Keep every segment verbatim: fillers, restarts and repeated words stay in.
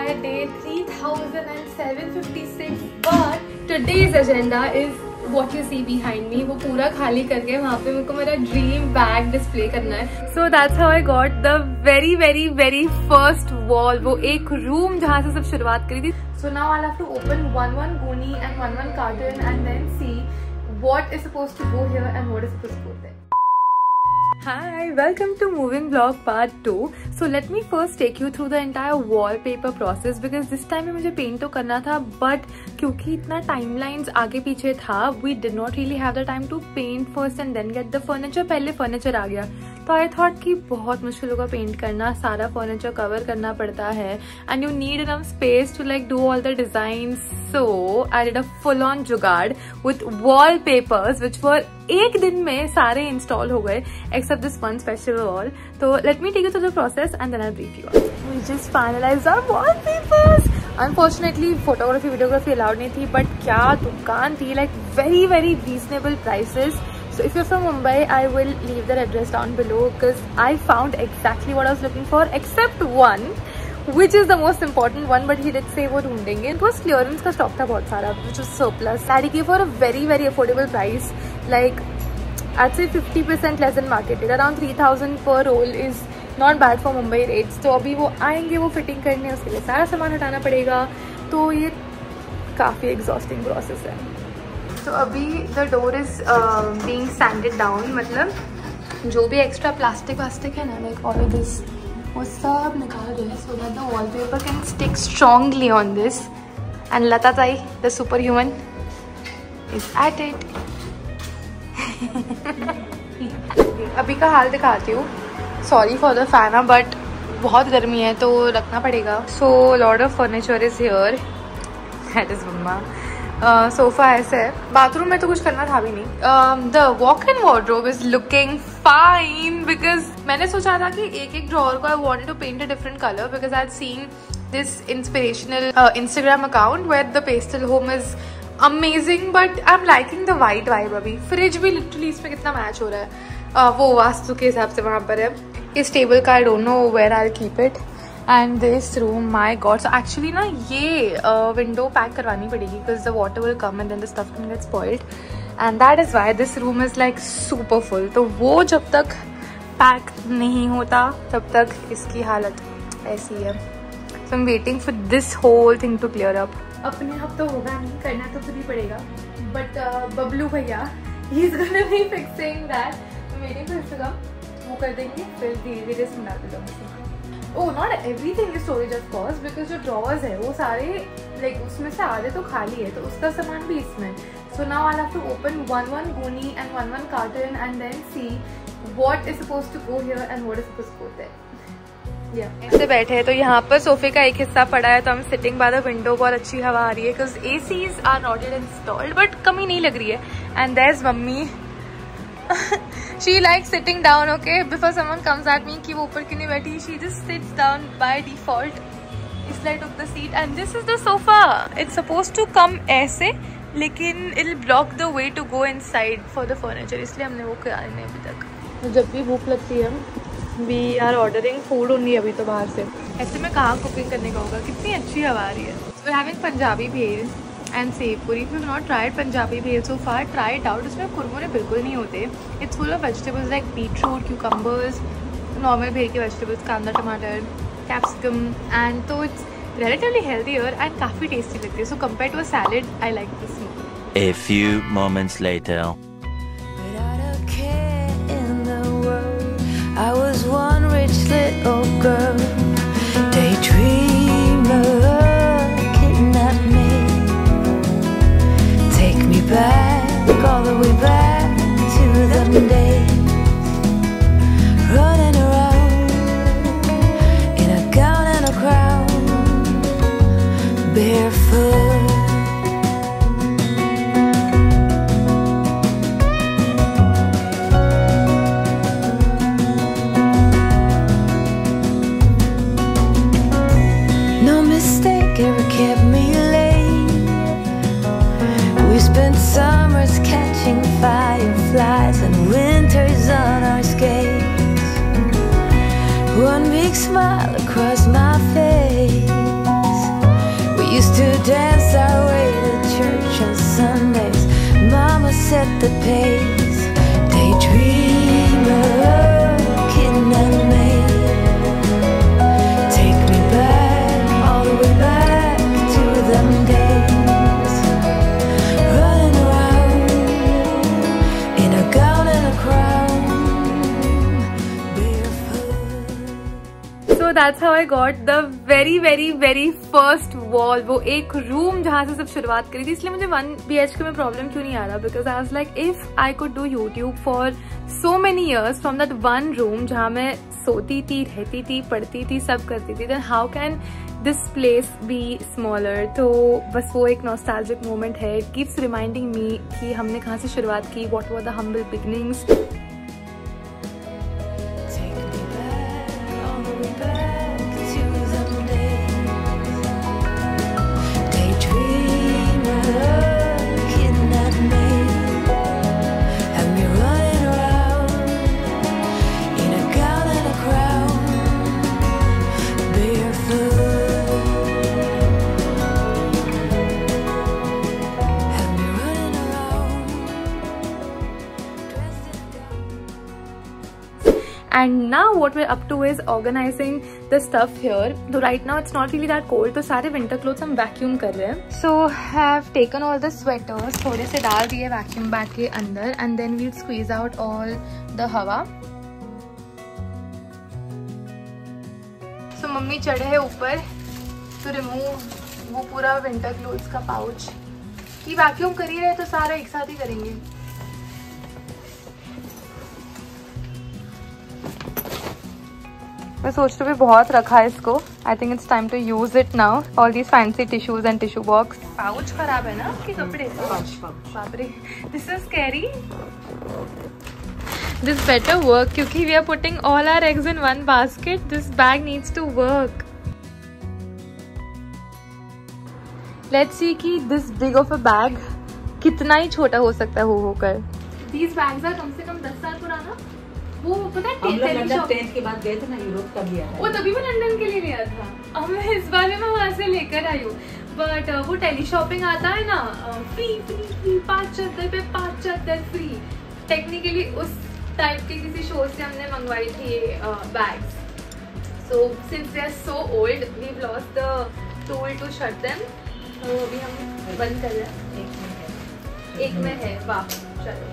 है day three thousand seven hundred fifty-six, but today's agenda is what you see behind me. वो पूरा खाली करके वहाँ पे मेरे को मेरा ड्रीम बैग डिस्प्ले करना है. So that's how I got the very very very first wall. वो एक रूम जहाँ से सब शुरुआत करी थी. So now I'll have to open one one goonie and one one carton and then see what is supposed to go here and what is supposed to go there. Hi, welcome to moving vlog part two. So let me first take you through the entire wallpaper process because this time में मुझे paint तो करना था, but क्योंकि इतना timelines आगे पीछे था, we did not really have the time to paint first and then get the furniture. पहले furniture आ गया, तो I thought कि बहुत मुश्किल होगा पेंट करना, सारा furniture cover करना पड़ता है, and you need enough space to like do all the designs. So I did a full-on जुगाड़ with wallpapers which were एक दिन में सारे install हो गए except this one special wall. So let me take you through the process and then I'll brief you up. We just finalized our wallpapers. Unfortunately photography videography allowed नहीं थी, but क्या दुकान थी, like very very reasonable prices. So if you're from Mumbai, I will leave their address down below because I found exactly what I was looking for except one, which is the most important one, but he did say वो ढूंढेंगे. It was clearance का stock था बहुत सारा, which was surplus. I gave for a very very affordable price, like I'd say fifty percent less than market rate. Around three thousand per roll is not bad for Mumbai rates. तो अभी वो आएंगे, वो fitting करने, उसके लिए सारा सामान हटाना पड़ेगा, तो ये काफ़ी exhausting process है. तो अभी the door is uh, being sanded down, मतलब जो भी extra plastic वास्टिक है ना, like all of this, वो सब निकाल रहे हैं so that the wallpaper can stick strongly on this. And Lata Tai, the superhuman, is at it. अभी का हाल दिखाती हूँ. Sorry for the fan, but बहुत गर्मी है तो रखना पड़ेगा. So lot of furniture is here. That is mama. Sofa uh, ऐसे है. बाथरूम में तो कुछ करना था भी नहीं. The walk in wardrobe is looking fine because मैंने सोचा था कि एक एक ड्रॉअर को I wanted to paint a different colour because I had seen this inspirational Instagram account where the pastel home is amazing, but I am liking the white vibe. अभी fridge भी literally इसमें कितना match हो रहा है. uh, वो वास्तु के हिसाब से वहाँ पर है. इस टेबल का I don't know where I will keep it. And this room, my god, so actually ना ये window pack करवानी पड़ेगी because the water will come and then the stuff can get spoiled, and that is why this room is like super full. तो वो जब तक pack नहीं होता तब तक इसकी हालत ऐसी है. So I'm waiting for this whole thing to clear up. अपने आप तो होगा नहीं, करना तो खुद ही पड़ेगा, but बबलू भैया he's gonna be fixing that. I'm waiting for him to come. वो कर देंगे, फिर धीरे धीरे सुनाते जाऊँगी. Oh, not everything is storage of course because जो drawers है वो सारे like उसमें से आधे तो खाली है, तो उसका सामान भी इसमें. So now I'll have to open one one goonie and one one carton and then see what is supposed to go here and what is supposed to go there. Yeah. ऐसे बैठे हैं तो यहाँ पर सोफे का एक हिस्सा पड़ा है, तो हम सिटिंग बाय द विंडो. बहुत अच्छी हवा आ रही है because A Cs are not yet installed, but कमी नहीं लग रही है. And there's mummy. She likes sitting down, okay? Before someone comes at me कि वो ऊपर क्यों नहीं बैठी, she just sits down by default. इसलिए I took the seat and this is the sofa. It's supposed to come ऐसे, लेकिन it'll block the way to go inside for the furniture. इसलिए हमने वो किया नहीं अभी तक. तो जब भी भूख लगती है we are ordering food only अभी तो बाहर से. ऐसे में कहाँ कुकिंग करने का होगा. कितनी अच्छी हवा आ रही है. So we're having पंजाबी भेल and sev puri. If you have not tried Punjabi bhel so far, try it out. उसमें कुरमुरे बिल्कुल नहीं होते. It's full of vegetables like beetroot, cucumbers, normal भेल के vegetables, कांदा, टमाटर, capsicum, and so it's relatively healthier and काफी tasty लगती है. So compared to a salad, I like this more. A few moments later. Without a care in the world, I was one rich little girl, daydreamer, kidnap me. Take me back, all the way back to them days, running around in a gown and a crown, barefoot. dance our way to church on Sundays. Mama set the pace. Daydreamer, kidnap me. Take me back, all the way back to them days. Running around in a gown and a crown, barefoot. So that's how I got the very very very first wall. वो एक room जहाँ से सब शुरुआत करी थी, इसलिए मुझे वन बी एच के में प्रॉब्लम क्यों नहीं आ रहा, because I was like if I could do YouTube for so many years from that one room जहाँ मैं सोती थी, रहती थी, पढ़ती थी, सब करती थी, then how can this place be smaller. तो बस वो एक नॉस्टैल्जिक मोमेंट है. इट कीप्स रिमाइंडिंग मी कि हमने कहाँ से शुरुआत की, what were the humble beginnings. And now what we're up to is organizing the stuff here. So right now it's not really that cold, तो सारे winter clothes हम vacuum कर रहे हैं. So have taken all the sweaters, थोड़े से डाल दिए vacuum bag के अंदर, and then we'll squeeze out all the हवा. So मम्मी चढ़े है ऊपर to remove वो पूरा winter clothes का pouch. कि vacuum कर ही रहे तो सारा एक साथ ही करेंगे. मैं सोच रही हूँ बहुत रखा है इसको. I think it's time to use it now. All these fancy tissues and tissue box. Pouch खराब है ना आपके कपड़े. बाप रे, this is scary. This better work क्योंकि we are putting all our eggs in one basket. This bag needs to work. Let's see कि this big of a bag कितना ही छोटा हो सकता है हो होकर. दीज बैग्स आर कम से कम दस साल पुराना. वो पता है लंदन टेंथ के बाद गए थे ना यूरोप का लिया है. वो तभी मैं लंदन के लिए लिया था. अब मैं इस बार में वहां से लेकर आई हूँ. बट वो टेली शॉपिंग आता है ना, फ्री फ्री फ्री पाँच चद्दर पे पाँच चद्दर फ्री. टेक्निकली उस टाइप के किसी शो से हमने मंगवाई थी ये bags. So since they are so old we have lost the tool to shut them. तो अभी हम बंद कर रहे हैं. एक में है. वाह, चलो.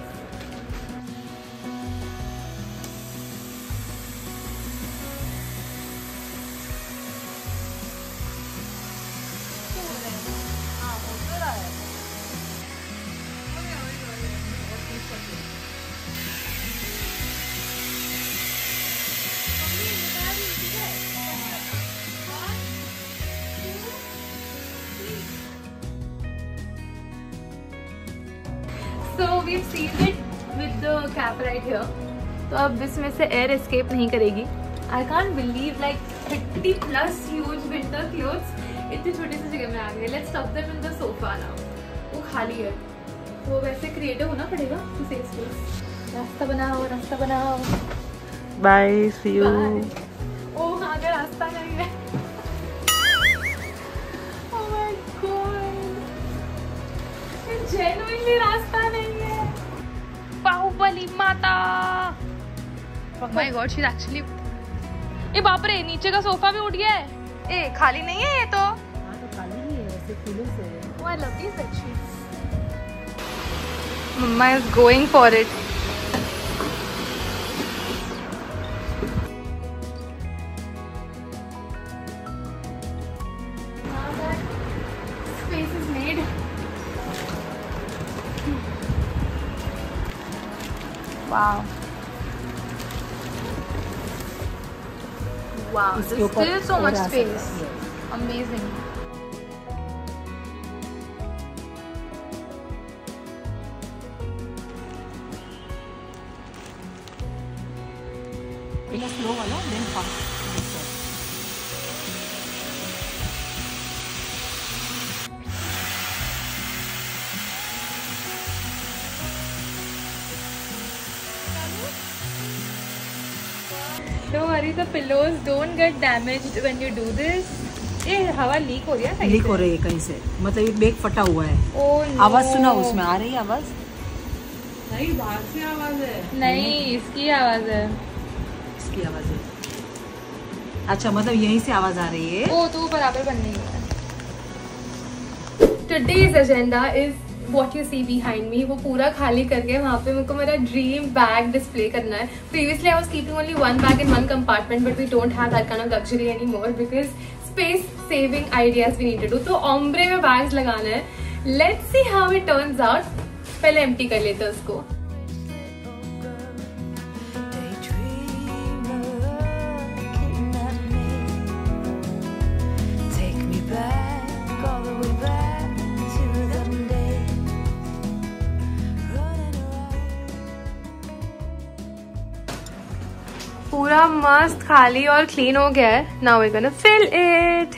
So we've sealed it with the cap right here. तो अब इसमें से एयर एस्केप नहीं करेगी. I can't believe like thirty plus huge winter clothes इतनी छोटी सी जगह में आ गए. Let's stuff them in the sofa now. वो खाली है तो वैसे क्रिएटिव होना पड़ेगा to save space. रास्ता बनाओ, रास्ता बनाओ. Bye, see you. ओ हाँ, अगर रास्ता नहीं है. Oh my god. Genuinely रास्ता नहीं है. बाहुबली माता. Oh my god, she's actually. ए बाप रे, नीचे का सोफा भी उठ गया है. ए खाली नहीं है ये तो. हाँ तो खाली ही है, वैसे फूलों से. Oh, I love these bedsheets. Mama is going for it. Now that space is made. Wow. Wow, there's still so much space. Amazing. Slow wala, then fast. Don't worry, the pillows don't get damaged when you do this. ये हवा leak हो रही है, leak हो रही है कहीं से, मतलब ये बैग फटा हुआ है। Oh no. आवाज सुना उसमें, आ रही है आवाज? नहीं, बाहर से आवाज है। नहीं, इसकी आवाज है। इसकी आवाज है। अच्छा, मतलब यहीं से आवाज आ रही है। ओ तो बराबर बन नहीं है। Today's agenda is what you see behind me. वो पूरा खाली करके वहाँ पे मुझको मेरा ड्रीम बैग डिस्प्ले करना है। Previously I was keeping only one bag in one compartment, but we don't have that kind of luxury anymore because space saving ideas we need to do. तो ombre में bags लगाना है। Let's see how it turns out. पहले empty कर लेते हैं उसको। पूरा मस्त खाली और क्लीन हो गया है। Now we gonna fill it.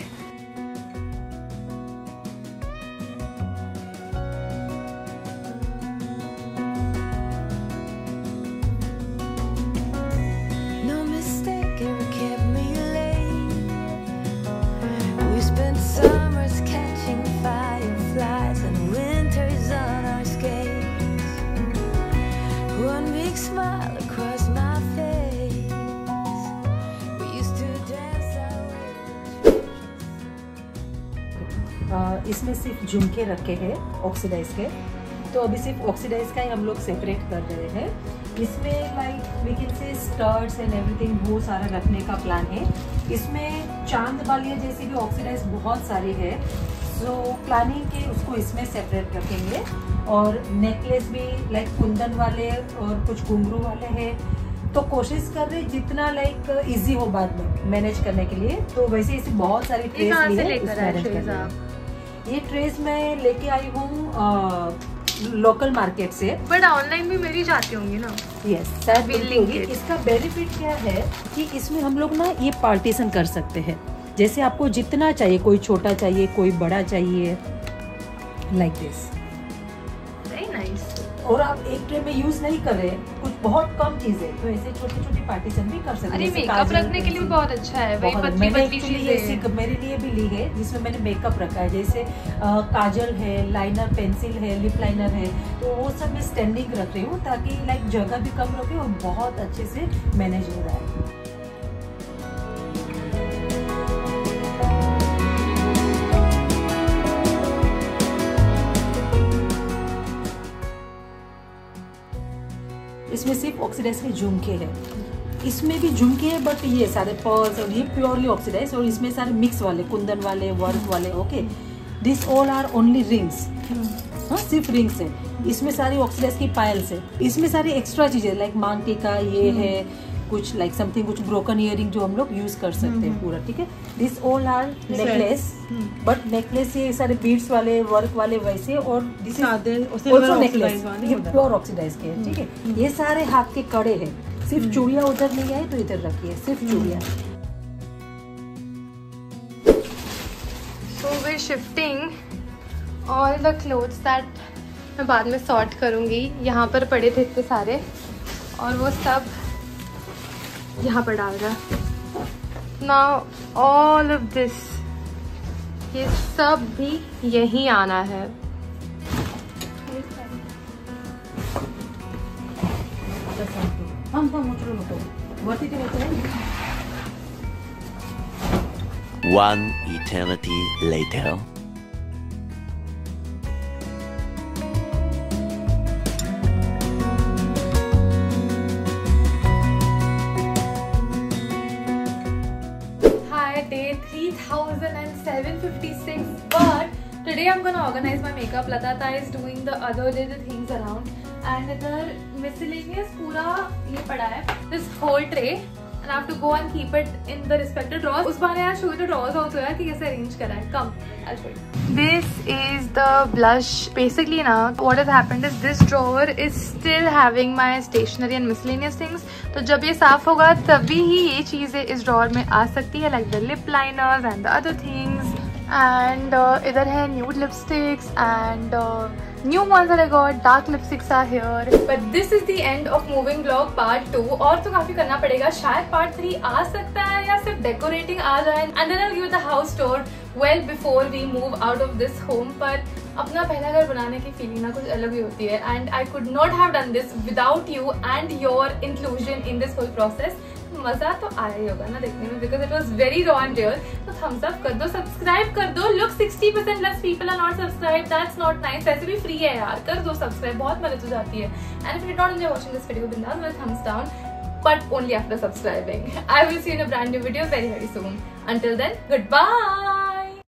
No mistake ever kept me late. We spent summers catching fireflies and winters on our skates. One big smile across my face. We used to dance our way. uh, इसमें सिर्फ झुमके रखे हैं oxidise के, तो अभी सिर्फ oxidise का ही हम लोग सेपरेट कर रहे हैं। इसमें like we can say स्टर्ट्स and everything वो सारा रखने का प्लान है। इसमें चांद बालियाँ जैसी भी ऑक्सीडाइज बहुत सारी है, सो प्लानिंग के उसको इसमें सेपरेट रखेंगे। और नेकलेस भी लाइक कुंदन वाले और कुछ घुंघरू वाले हैं, तो कोशिश कर रहे जितना लाइक इजी हो बाद में मैनेज करने के लिए। तो वैसे ऐसी बहुत सारी ट्रेस ली है उसमें अरेंज करने के। ये ट्रेस मैं लेके आई हूँ लोकल मार्केट से, बट ऑनलाइन भी मिल ही जाती होंगी ना। Yes that We'll will link it. इसका बेनिफिट क्या है कि इसमें हम लोग ना ये पार्टीशन कर सकते हैं, जैसे आपको जितना चाहिए, कोई छोटा चाहिए कोई बड़ा चाहिए, लाइक दिस। Very nice. और आप एक ट्रे में यूज नहीं कर रहे, कुछ बहुत कम चीजें, तो ऐसे छोटी छोटी पार्टीशन भी कर सकते हैं। अरे जैसे मेकअप काजल, रखने के लिए भी बहुत अच्छा है। वही बहुत- पतली मैंने पतली actually ये चीजें। सीख- मेरे लिए भी ली है, जिसमें मैंने मेकअप रखा है, जैसे अ, काजल है, लाइनर, पेंसिल है, लिप लाइनर है, तो वो सब मैं स्टैंडिंग रख रही हूँ ताकि लाइक जगह भी कम रखे और बहुत अच्छे से मैनेज हो रहा है। इसमें सिर्फ ऑक्सीडाइज के झुमके हैं, इसमें भी झुमके हैं बट ये सारे पर्ल्स और ये प्योरली ऑक्सीडाइज, और इसमें सारे मिक्स वाले, कुंदन वाले, वर्क वाले। Okay, this all are only rings. हाँ, सिर्फ रिंग्स है। इसमें सारी ऑक्सीडाइज की पायल्स है। इसमें सारी एक्स्ट्रा चीजें लाइक मांग टीका, ये है कुछ लाइक समथिंग, कुछ ब्रोकन इयरिंग जो हम लोग यूज कर सकते हैं पूरा। ठीक है, this all are necklace, but necklace ये सारे बीड्स वाले, वर्क वाले वैसे, और दिस इज नेकलेस, ये प्योर ऑक्सीडाइज के हैं। ठीक है, ये सारे हाथ के कड़े हैं, सिर्फ चूड़ियां उधर नहीं आए तो इधर रखिए, सिर्फ चूड़ियां। So we're shifting all the clothes that मैं बाद में सॉर्ट करूँगी। यहाँ पर पड़े थे इतने सारे, और वो सब यहाँ पर डाल रहा। Now all of this, ये सब भी यहीं आना है। हम तो मुचड़ो नको वरती ते होते हैं। One eternity later. Hi, day three thousand seven hundred fifty-six, but today I'm gonna organize my makeup. Latata is doing the other little things around, and इधर miscellaneous पूरा ये पड़ा है, this whole tray, and I have to go and keep it in the respective drawers. उस बार यार show you the drawers also यार कि कैसे arrange करा है. Come, I'll show you. This is the blush. Basically now, what has happened is this drawer is still having my stationery and miscellaneous things. तो जब ये साफ होगा तभी ही ये चीज़ें इस ड्रॉर में आ सकती है, like the lip liners and the other things. And uh, इधर है nude lipsticks and uh, New ones that I got, dark lipsticks are here. But this is the end of moving vlog part two. और तो काफी करना पड़ेगा, शायद part three आ सकता है या सिर्फ decorating आ जाए. And then I'll give the house tour well before we move out of this home. पर अपना पहला घर बनाने की फीलिंग ना कुछ अलग ही होती है. And I could not have done this without you and your inclusion in this whole process. मजा तो आया ही होगा ना देखने में, because it was very raw and real. तो थम्स अप कर दो, सब्सक्राइब कर दो. Look sixty percent less people are not subscribe, that's not nice. ऐसे भी फ्री है यार, कर दो सब्सक्राइब, बहुत मदद हो जाती है. And if you not enjoy watching this video बिंदास with thumbs down, but only after subscribing. I will see you in a brand new video very very soon. Until then, goodbye.